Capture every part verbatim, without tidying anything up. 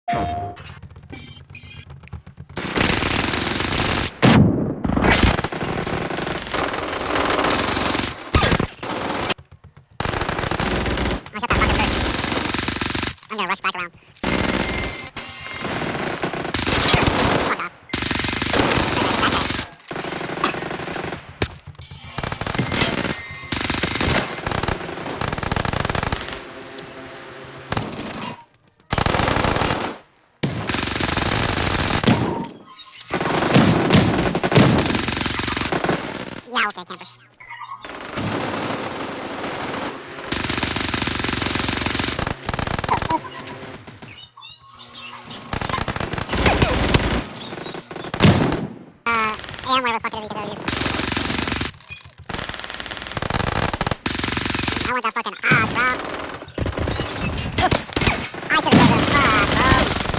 I'm gonna rush back around. Fuck off. Yeah, okay, campers. Uh, and where the fuck are these other use? I want that fucking ah drop. I should have said that. Fuck, bro.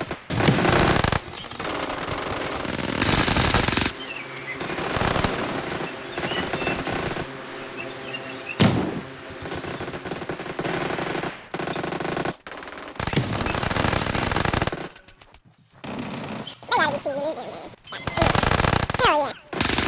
Hell yeah.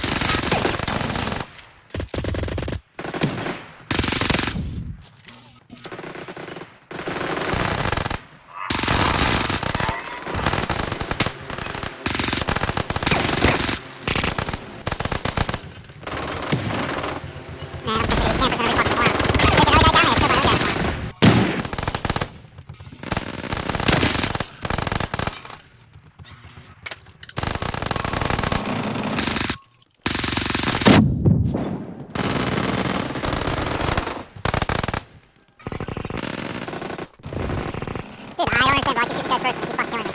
Dude, I don't understand why I can shoot the dead person and keep fucking killing me.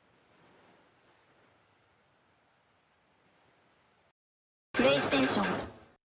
PlayStation